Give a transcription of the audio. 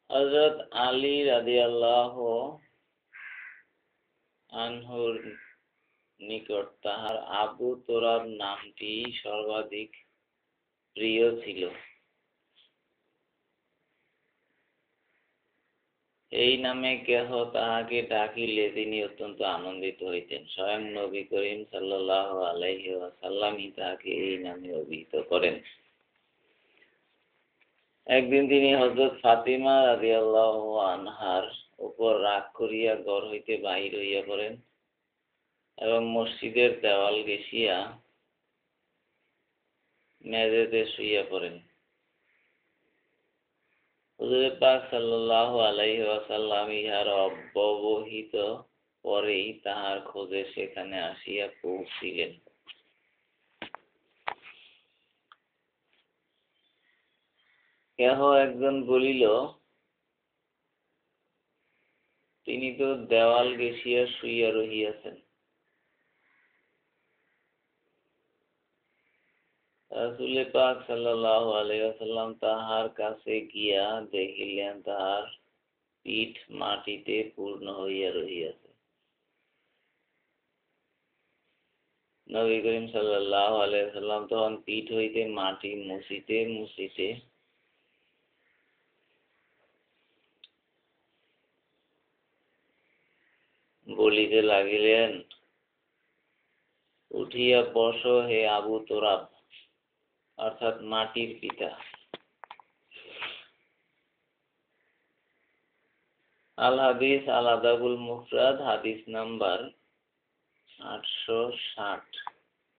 হযরত আলী রাদিয়াল্লাহু আনহুর নিকট তাহার আবু তুরাব নামটি সর্বাধিক প্রিয় ছিল। এই নামে কেহ তাহাকে ডাকিলে তিনি অত্যন্ত আনন্দিত হইতেন। স্বয়ং নবী করিম সাল্লাল্লাহু আলাইহি ওয়াসাল্লামই তাহাকে এই নামে অভিহিত করেন। একদিন তিনি হযরত ফাতিমা রাদিয়াল্লাহু আনহার উপর রাগ করিয়া ঘর হইতে বাহির হইয়া পড়েন এবং মসজিদের দেওয়াল ঘেঁষিয়া মেঝেতে শুইয়া পড়েন। হুজুর পাক সাল্লাল্লাহু আলাইহি ওয়াসাল্লাম ইহার অব্যবহিত পরেই তাহার খোঁজে সেখানে আসিয়া পৌঁছিলেন। কেহ একজন বলিল, তিনি তো দেওয়াল ঘেঁষিয়া শুইয়া রহিয়াছেন। রাসূল পাক সাল্লাল্লাহু আলাইহি ওয়াসাল্লাম তাহার কাছে গিয়া দেখিলেন তাহার পিঠ মাটিতে পূর্ণ হইয়া রহিয়াছে। নবী করিম সাল্লাল্লাহু আলাইহি ওয়াসাল্লাম তখন পিঠ হইতে মাটি মুছিতে মুছিতে বলিতে লাগিলেন, উঠিয়া বস হে আবু তুরাব, অর্থাৎ মাটির পিতা। আল হাদিস আল আদাবুল মুফরাদ, হাদিস নাম্বার 860।